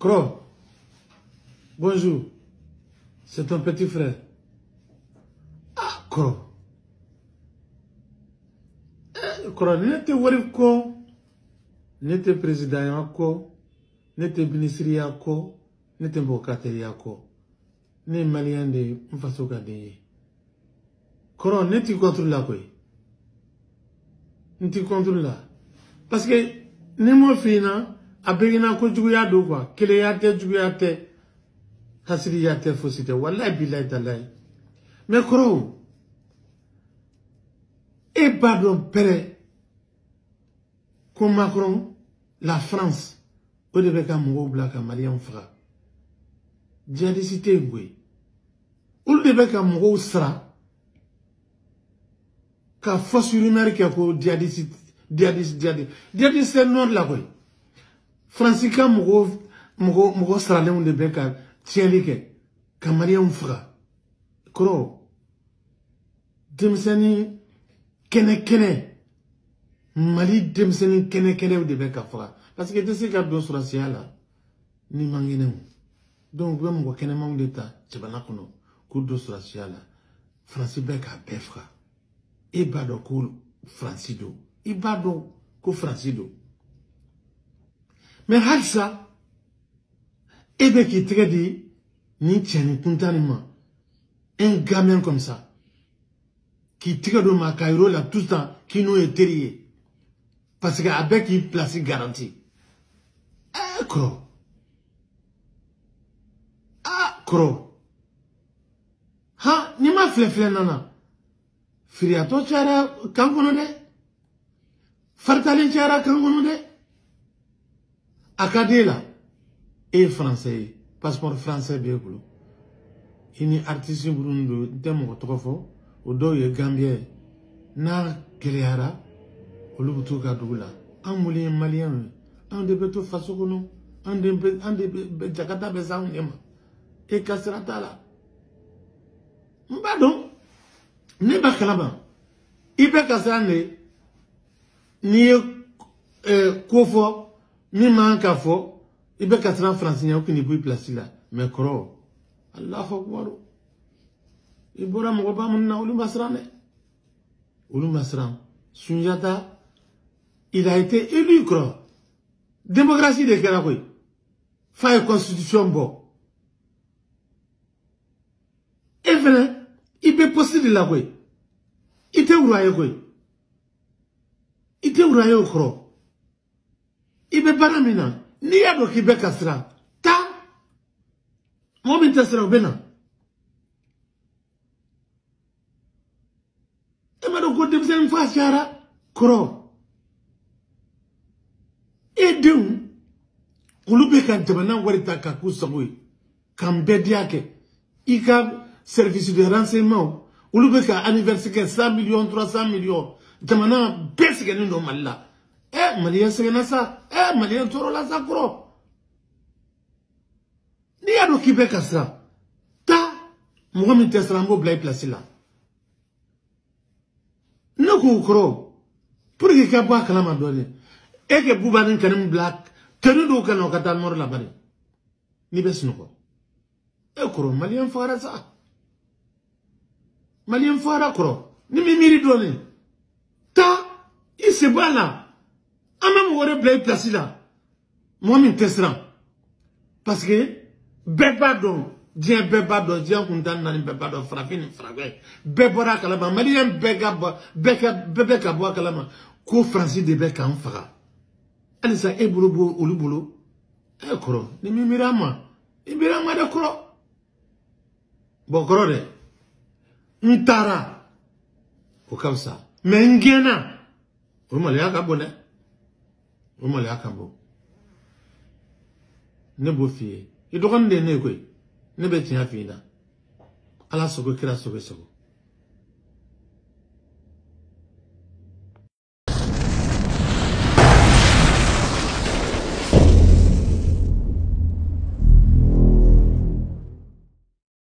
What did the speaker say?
Cro, bonjour. C'est ton petit frère. Ah, Cro. Cro, n'était Wariko, n'était président Yako, n'était ministre Yako, n'était bocataire Yako, n'était malien de Mfasoka de. Cro, n'était contre la quoi? N'était contre la. Parce que, n'emo fina, abegina ko juguya do quoi, kele yate juguyate, hasili yate fosite, wallahi billahi talai. Mais Cro, et pardon, père, comme Macron, la France, au début, quand mon black malien fera, djihadicité, oui. Au début, quand mon sera, quand force rumeur qui a pour djihadicité, c'est non là, oui. France, quand mon sera, là, au début, quand tiens les quand malien fera, Cro, Demsani, Kene, Mali demseni kene ou de beka fera. Parce que tu sais qu'il y a deux sur la siala, ni mangine. Donc, vous m'avez kene mang d'État, Tchabanakono, coup deux sur la siala. Francis beka befra. Ibado kou Francido. Ibado kou Francido. Mais Halsa, ebe qui te dit, ni tieni puntanima, un gamin comme ça, qui tire de ma Cairo là tout le temps, qui nous est terrier. Parce qu'avec une place garantie. Ah, Cro. Ah, Cro. Ha, ni ma flefle nana. Firiato chara kangono de. Fartali chara kangono de. Akadela. Et français. Passeport français bien boulot. Ini artiste burundo demo trofo. Odo ye Gambie. Na keleara. Olubutu kadula, un moulin malien, un de beto fasokono, un de Jakarta besaunema, et Kasratala. Mbadon, ne bakalaba, ibe kasane, ni kofo, ni mankafo, ibe kasran francien, aucun ni bouille placila, mais Cro, Allah akbar, ibora mogoba munna ulumasrane, ulumasran, Sunjata. Il a été élu, Cro. Démocratie de Karakoui. Faille constitution bon. Et venez, il peut posséder la quoi. Il était ouraillé quoi. Il était ouraillé au Cro. Il peut pas l'amener. Ni y'a de Québec Kasra. Ta. Moi, je suis au Bénin. Et maintenant, quand vous avez une fois, Cro. Et donc, on lui peut quand tu warita kakou sagui, quand bediake, il a service de renseignement, on lui peut anniversaire 100 millions, 300 millions, demandant baisse que nous n'avons là. Eh, malien c'est ça, eh, malien toro la sa Cro. Ni a do kibe kasra. Ta, Mohamed Teslambo blay placé là. Non Cro, pour que kaba kalama donné. Et que Boubanin Kanim Black, tenu d'au canon Katan mort la barre. Ni besnoko. Et Cro, malien fara ça. Malien fara Cro. Ni mimiri donné. Ta, il se bat là. Amam ouore blay placé là. Moi, m'y testeran. Parce que, bebado, dien bebado, dien kundan nan bebado, frappin, frappé. Bebora kalama, malien beka boa kalama. Ko Francis de beka en fara. Alisa e bulubo ulubulo e Cro ni mimirama ibirama de Cro bo Cro de ntara ko kamsa mais ngena o mali akabo ne o mali akabo ne bo fie e dogon de ne koy ne be tiya fi da ala sogo kira sogo